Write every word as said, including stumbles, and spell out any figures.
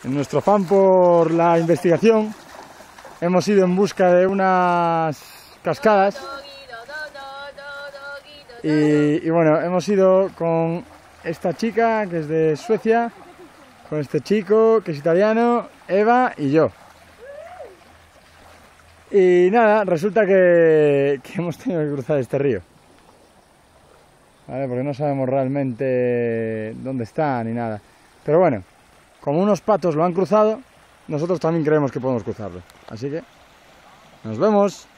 En nuestro afán por la investigación hemos ido en busca de unas cascadas y, y bueno, hemos ido con esta chica que es de Suecia, con este chico que es italiano, Eva y yo. Y nada, resulta que, que hemos tenido que cruzar este río, ¿vale? Porque no sabemos realmente dónde está ni nada. Pero bueno, como unos patos lo han cruzado, nosotros también creemos que podemos cruzarlo. Así que nos vemos.